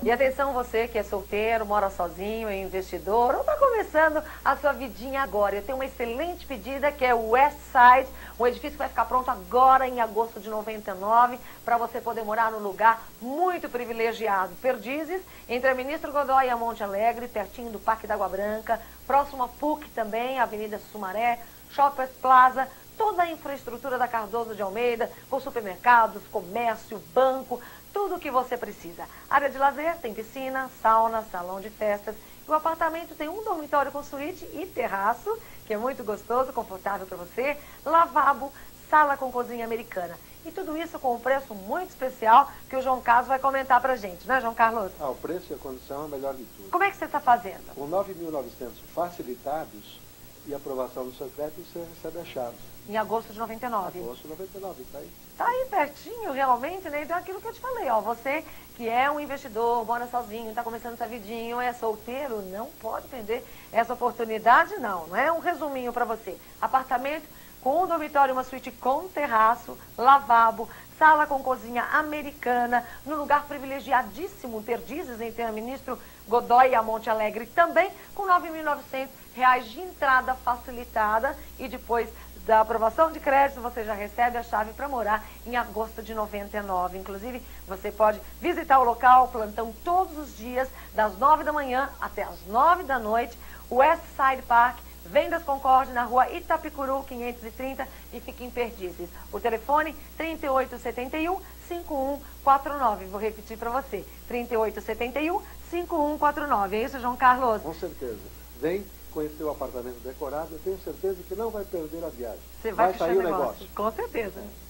E atenção você que é solteiro, mora sozinho, é investidor ou está começando a sua vidinha agora. Eu tenho uma excelente pedida que é o West Side, um edifício que vai ficar pronto agora em agosto de 99 para você poder morar num lugar muito privilegiado. Perdizes, entre a Ministro Godoy e a Monte Alegre, pertinho do Parque da Água Branca, próximo a PUC também, Avenida Sumaré, Shoppers Plaza, toda a infraestrutura da Cardoso de Almeida, com supermercados, comércio, banco, tudo o que você precisa. Área de lazer, tem piscina, sauna, salão de festas. E o apartamento tem um dormitório com suíte e terraço, que é muito gostoso, confortável para você, lavabo, sala com cozinha americana. E tudo isso com um preço muito especial que o João Carlos vai comentar pra gente, né, João Carlos? O preço e a condição é o melhor de tudo. Como é que você está fazendo? Com 9.900 facilitados e aprovação do seu crédito, você recebe a chave. Em agosto de 99. Agosto de 99, tá aí. Tá aí pertinho, realmente, né? Então é aquilo que eu te falei, ó. Você que é um investidor, mora sozinho, tá começando essa vidinha, é solteiro, não pode perder essa oportunidade, não é um resuminho pra você. Apartamento com um dormitório, uma suíte com terraço, lavabo, sala com cozinha americana, num lugar privilegiadíssimo, Perdizes, entre a Ministro Godoy e a Monte Alegre, também com R$ 9.900 de entrada facilitada e depois da aprovação de crédito, você já recebe a chave para morar em agosto de 99. Inclusive, você pode visitar o local, plantão todos os dias, das 9 da manhã até as 9 da noite, West Side Park, Vendas Concorde, na rua Itapicuru, 530, e fica em Perdizes. O telefone 3871-5149. Vou repetir para você, 3871-5149. É isso, João Carlos? Com certeza. Vem conhecer o apartamento decorado, eu tenho certeza que não vai perder a viagem. Você vai fechar sair o negócio. negócio. Com certeza.